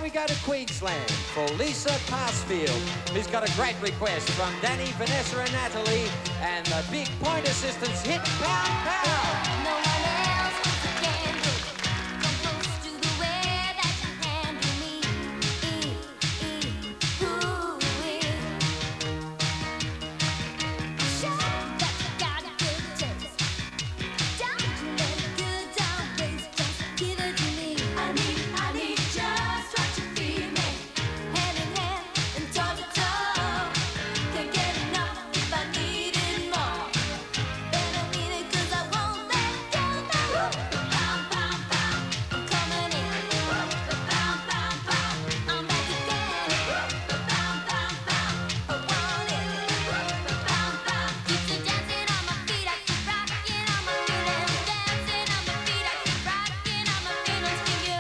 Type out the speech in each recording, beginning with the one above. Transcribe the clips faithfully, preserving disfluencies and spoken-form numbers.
we go to Queensland for Lisa Passfield, who's got a great request from Danny, Vanessa and Natalie, and the Big Point Assistants hit Pound Pound. No one else puts a candle, come close to the way that you handle me. E, e, ooh, e. Show that you got a good taste. Don't you let a good time waste, just give it to me. I need, I need just what you feel me. Hand in hand and toe to toe. Can't get enough if I needed more. And I need it 'cause I won't let go now. Pound, pound, pound, I'm coming in. Pound, pound, pound, I'm back again. Pound, pound, pound, I want it. Pound, pound, keeps you dancing on my feet. I keep rocking on my feelings. Dancing on my feet. I keep rocking on my feelings for you.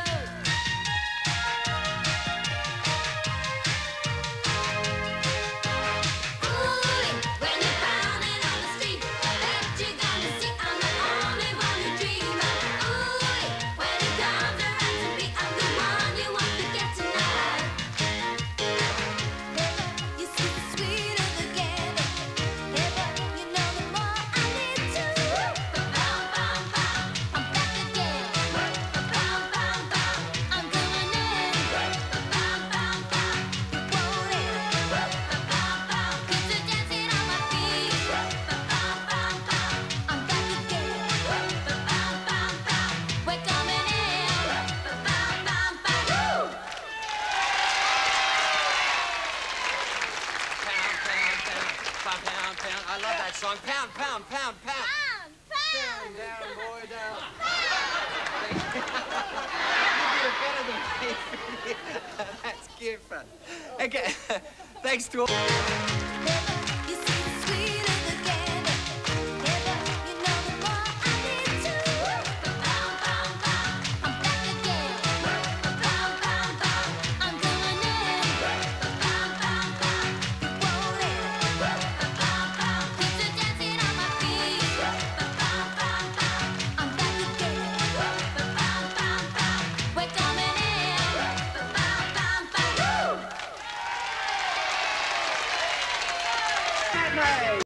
Ooh, when you're pounding on the street, I bet you're gonna see I'm the only one who dreams. Ooh, when it comes around to me, I'm the one you want to get tonight. You see the sweeter the candy. You know the more I need to. Pound, pound, pound, I'm back again. Pound, pound, pound, I'm coming in. Pound, pound, pound, you want it. Pound, pound, keeps you dancing on my feet. Pound, pound, pound, I'm back again. Pound, pound, pound, we're coming in. Pound, pound, pound, woo! Pound, pound, pound, pound, pound. I love that song. Pound, pound, pound, pound. Pound, Down, pound. down, boy, down. You did better than me. That's cute fun. Okay, thanks to all.